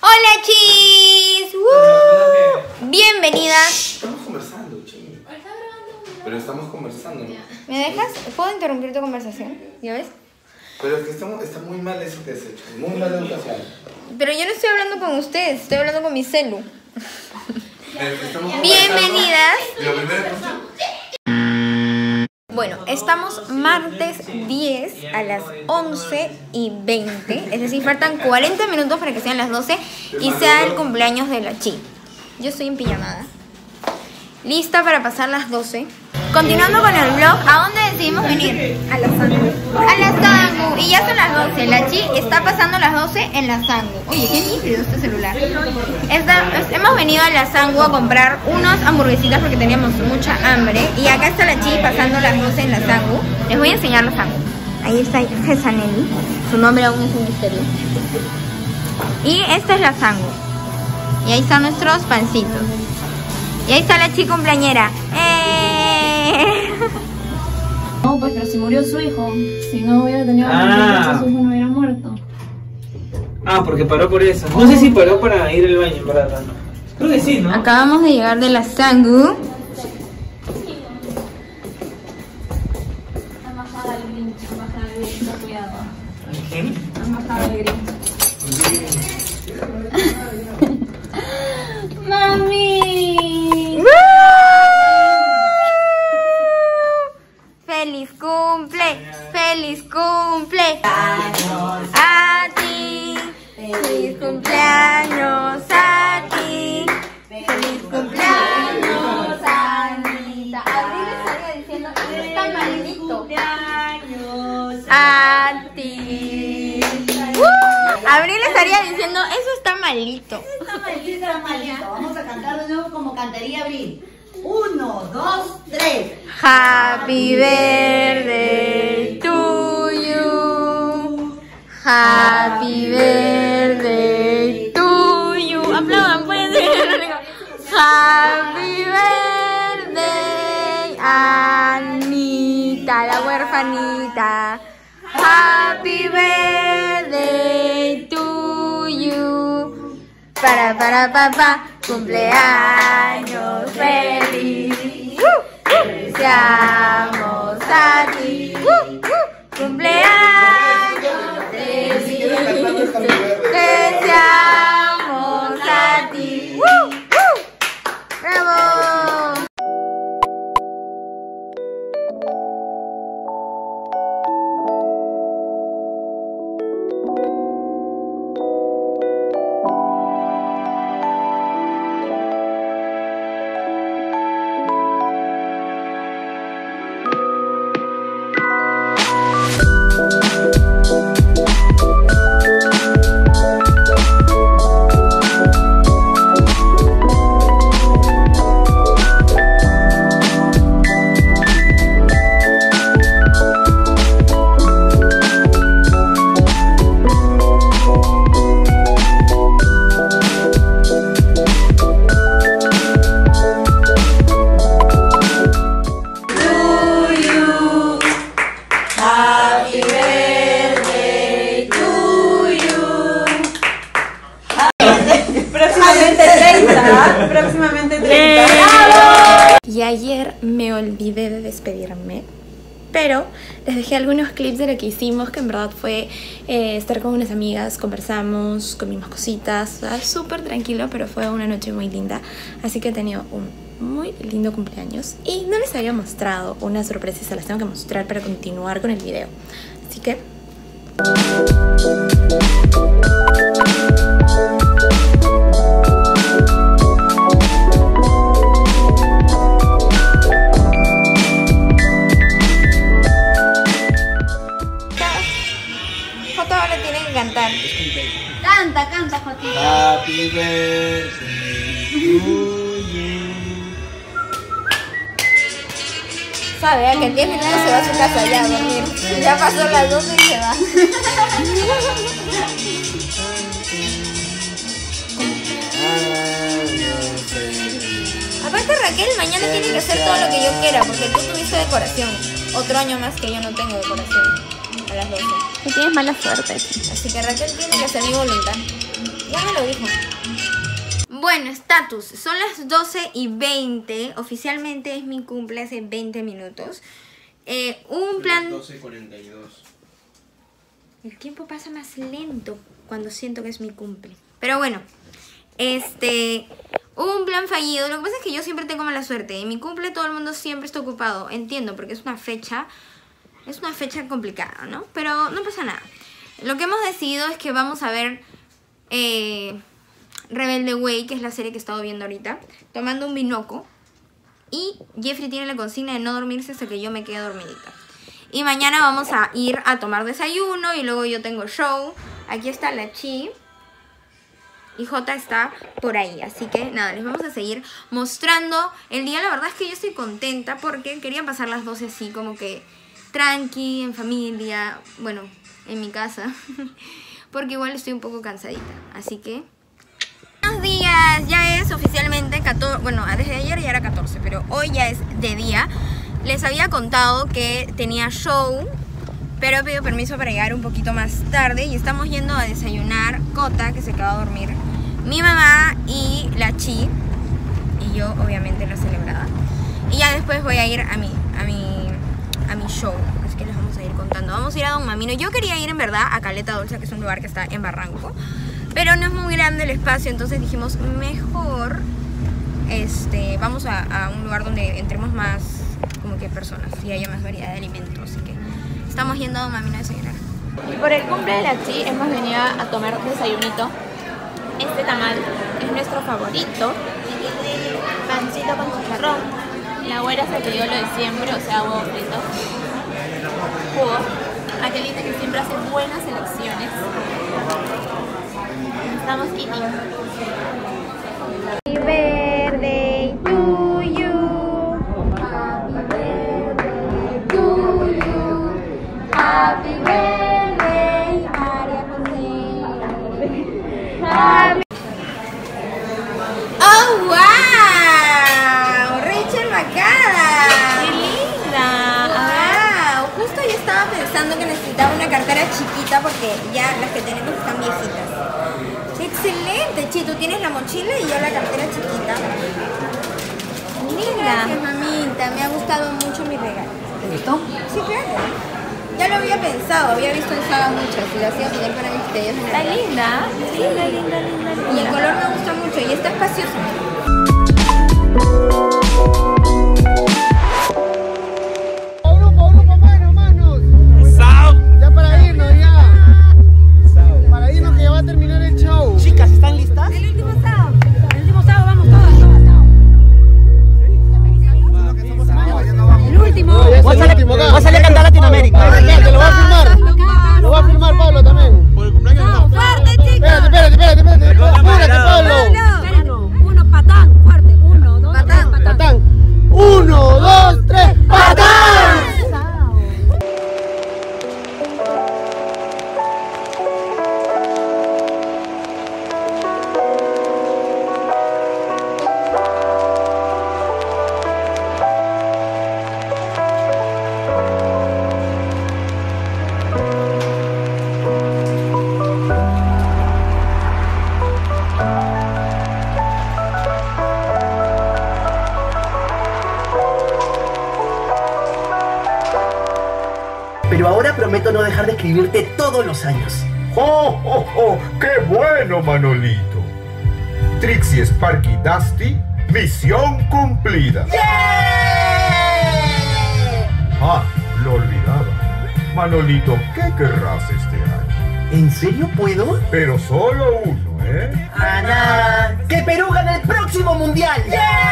Hola chis, bienvenidas. Estamos conversando, ching. Pero estamos conversando, ¿no? ¿Me dejas? ¿Puedo interrumpir tu conversación? ¿Ya ves? Pero es que está muy mal eso que has hecho. Muy mala educación. Pero yo no estoy hablando con ustedes, estoy hablando con mi celu. Estamos Bienvenidas. Lo primero que Bueno, estamos martes 10 a las 11:20. Es decir, faltan 40 minutos para que sean las 12 y sea el cumpleaños de la Chi. Yo estoy en pijamada, lista para pasar las 12. Continuando con el vlog, ¿a dónde decidimos venir? A la Sangu. A la Sangu. Y ya son las 12. La Chi está pasando las 12 en la Sangu. Oye, qué nítido este celular. Hemos venido a la Sangu a comprar unas hamburguesitas porque teníamos mucha hambre. Y acá está la Chi pasando las 12 en la Sangu. Les voy a enseñar la Sangu. Ahí está Gesanelli. Su nombre aún es un misterio. Y esta es la Sangu. Y ahí están nuestros pancitos. Y ahí está la Chi cumpleañera. No, pues pero si murió su hijo. Si no hubiera tenido su hijo no hubiera muerto. Ah, porque paró por eso. No sé si paró para ir al baño, en verdad. Creo que sí, ¿no? Acabamos de llegar de la Sangu. La embajada del Grinch, la embajada del Grinch, cuidado. ¿Quién? La embajada del Grinch. ¡Mami! ¡Feliz cumple! ¡Feliz cumple! ¡A ti! ¡Feliz cumpleaños a ti! ¡Feliz cumpleaños, Anita! Abril estaría diciendo, eso está maldito. A ti. Abril estaría diciendo, eso está malito. Está malito. Vamos a cantar de nuevo como cantaría Abril. 1, 2, 3. Happy birthday to you. Happy birthday to you. Aplaudan, pueden decir. Happy birthday, Anita, la huerfanita. Happy birthday to you. Para papá, cumpleaños feliz. Deseamos a ti. Cumpleaños feliz. Deseamos a ti. ¡Bravo! Próximamente 30. Y ayer me olvidé de despedirme, pero les dejé algunos clips de lo que hicimos, que en verdad fue estar con unas amigas, conversamos, comimos cositas, súper tranquilo, pero fue una noche muy linda. Así que he tenido un muy lindo cumpleaños y no les había mostrado unas sorpresas, se las tengo que mostrar para continuar con el video. Así que... Joto ahora tiene que cantar. Canta, Jotita. Happy birthday to you. Sabe, que en 10 minutos se va a su casa ya a dormir. Ya pasó las 12 y se va. Aparte Raquel, mañana tiene que hacer todo lo que yo quiera, porque tú tuviste decoración. Otro año más que yo no tengo decoración a las 12. Y tienes mala suerte. Así que Raquel tiene que hacer mi voluntad. Ya me lo dijo. Bueno, estatus. Son las 12:20. Oficialmente es mi cumple hace 20 minutos. Un plan... 12:42. El tiempo pasa más lento cuando siento que es mi cumple. Pero bueno, hubo un plan fallido. Lo que pasa es que yo siempre tengo mala suerte. En mi cumple todo el mundo siempre está ocupado. Entiendo, porque es una fecha complicada, ¿no? Pero no pasa nada. Lo que hemos decidido es que vamos a ver Rebelde Way, que es la serie que he estado viendo ahorita, tomando un vinoco. Y Jeffrey tiene la consigna de no dormirse hasta que yo me quede dormidita. Y mañana vamos a ir a tomar desayuno y luego yo tengo show. Aquí está la Chi. Y Jota está por ahí. Así que nada, les vamos a seguir mostrando el día. La verdad es que yo estoy contenta porque quería pasar las 12 así como que tranqui, en familia. Bueno, en mi casa. Porque igual estoy un poco cansadita. Así que... Buenos días. Ya es oficialmente 14. Bueno, desde ayer ya era 14, pero hoy ya es de día. Les había contado que tenía show, pero he pedido permiso para llegar un poquito más tarde. Y estamos yendo a desayunar. Cota, que se acaba de dormir, mi mamá y la Chi. Y yo, obviamente, la celebrada. Y ya después voy a ir a mi show. Así que les vamos a ir contando. Vamos a ir a Don Mamino. Yo quería ir en verdad a Caleta Dolce, que es un lugar que está en Barranco, pero no es muy grande el espacio. Entonces dijimos, mejor vamos a un lugar donde entremos más como que personas y haya más variedad de alimentos. Así que estamos yendo a Don Mamino a desayunar. Y por el cumple de la Chi hemos venido a tomar desayunito. Este tamal es nuestro favorito. Pancito con chicharrón. La güera se pidió lo de siempre, o sea, huevo frito. Jugo. Aquelita que siempre hace buenas elecciones. Estamos Kitty. Happy birthday to you. Happy birthday to you. Happy birthday, María José. Happy... ¡Oh, wow! ¡Rachel Macada! ¡Qué linda! ¡Wow! Justo yo estaba pensando que necesitaba una cartera chiquita porque ya las que tenemos están viejitas. ¡Excelente! Chi, tú tienes la mochila y yo la cartera chiquita. Linda. Gracias, mamita. Me ha gustado mucho mi regalo. ¿Te gustó? Sí, claro. Ya lo había pensado, había visto en Saga mucho. Si lo hacía poner para mis pedidos en Está el linda. Linda, linda, linda, linda. Y el color me gusta mucho y está espacioso. Manos. Ya para irnos, ya. Para irnos que ya va a terminar el show. Chicas, ¿están listas? El último sábado. El último sábado vamos todas. El último. Voy a salir a cantar Latinoamérica. Te lo voy a filmar. Lo voy a filmar, Pablo, también. Por el cumpleaños. ¡Fuerte, chicos! Espérate. Apúrate, Pablo. Uno, patán, fuerte. 1, 2, 3, patán. Patán. 1, 2, 3, patán. Pero ahora prometo no dejar de escribirte todos los años. ¡Oh, oh, oh! ¡Qué bueno, Manolito! Trixie, Sparky, Dusty, misión cumplida. Ah, lo olvidaba. Manolito, ¿qué querrás este año? ¿En serio puedo? Pero solo uno, ¿eh? ¡Ana! ¡Que Perú gane el próximo mundial!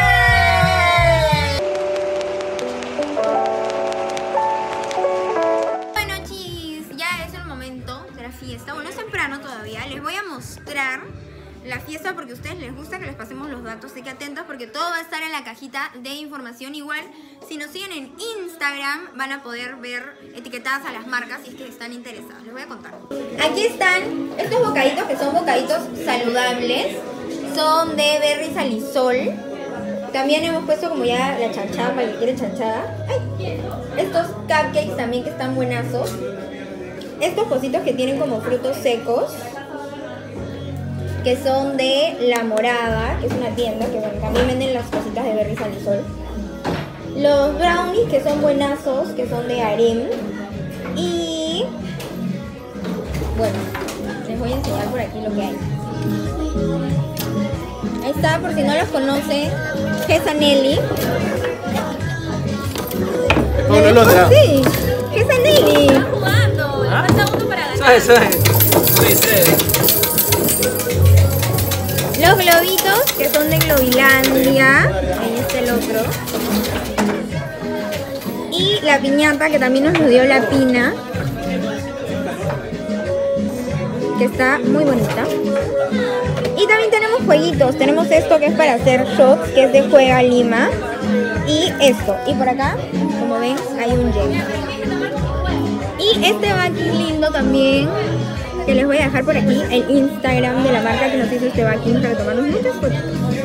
Bueno, chis, ya es el momento de la fiesta. Bueno, es temprano todavía. Les voy a mostrar la fiesta porque a ustedes les gusta que les pasemos los datos. Así que atentos porque todo va a estar en la cajita de información. Igual, si nos siguen en Instagram, van a poder ver etiquetadas a las marcas si es que están interesados. Les voy a contar. Aquí están estos bocaditos que son bocaditos saludables. Son de berry salisol. También hemos puesto como ya la chanchada para el que quiere chanchada. ¡Ay! Estos cupcakes también que están buenazos. Estos cositos que tienen como frutos secos, que son de La Morada, que es una tienda que bueno, también venden las cositas de Berry Salisol. Los brownies, que son buenazos, que son de Harem. Y bueno, les voy a enseñar por aquí lo que hay. Ahí está, por si no los conocen, Gesanelli. ¿Cómo la otra? Sí, Gesanelli. Está jugando, le falta uno para ganar. Los globitos, que son de Globilandia. Ahí está el otro. Y la piñata, que también nos lo dio la Pina, que está muy bonita. Y también tenemos jueguitos. Tenemos esto que es para hacer shots, que es de Juega Lima. Y esto. Y por acá, como ven, hay un gel. Y este backing lindo también, que les voy a dejar por aquí el Instagram de la marca que nos hizo este backing para tomarnos muchas fotos.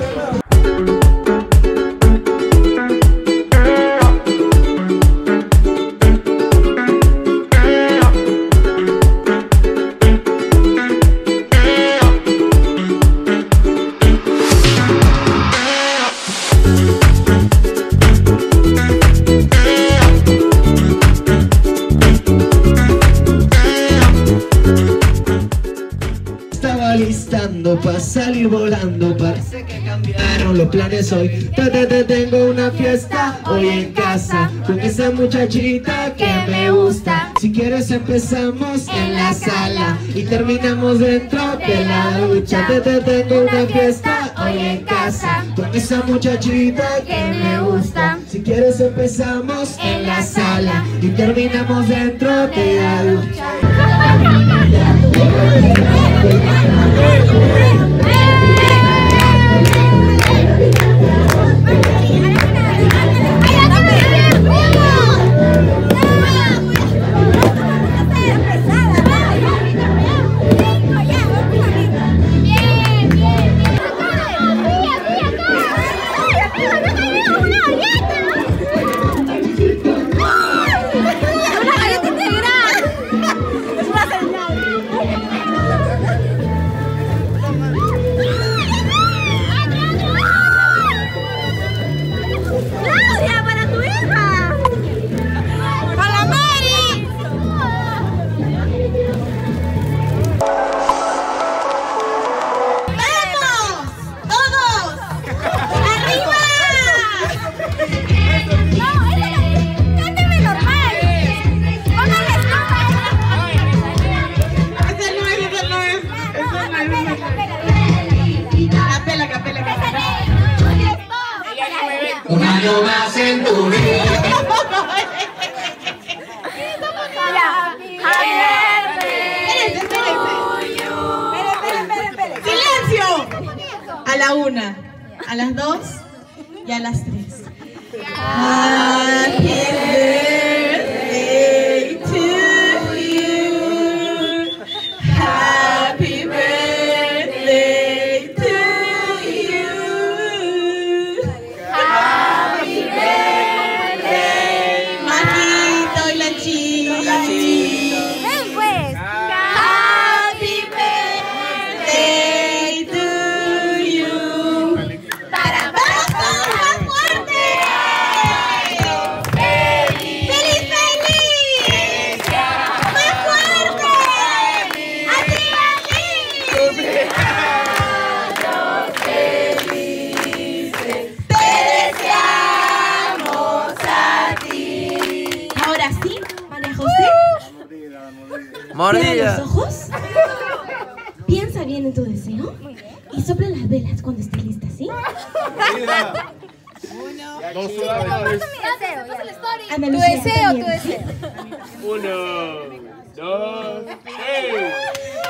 Para salir volando, parece que cambiaron los planes hoy. Tengo una fiesta hoy en casa con esa muchachita que me gusta. Si quieres empezamos en la sala y terminamos dentro de la ducha. Tengo una fiesta hoy en casa con esa muchachita que me gusta. Si quieres empezamos en la sala y terminamos dentro de la ducha. Un año más en tu vida. ¡Silencio! A la 1, a las 2 y a las 3. Happy birthday to you. Happy birthday to you. Happy birthday, Majito y la chica. Ven pues. Happy birthday to you. Para más fuerte. ¡Feliz, feliz! ¡Más fuerte! ¡Arriba, te deseamos a ti! Ahora sí, María José. Cierra los ojos. Piensa bien en tu deseo. Y sopla las velas cuando estés lista, ¿sí? Ana Lucía, Tu deseo. 1, 2, 3.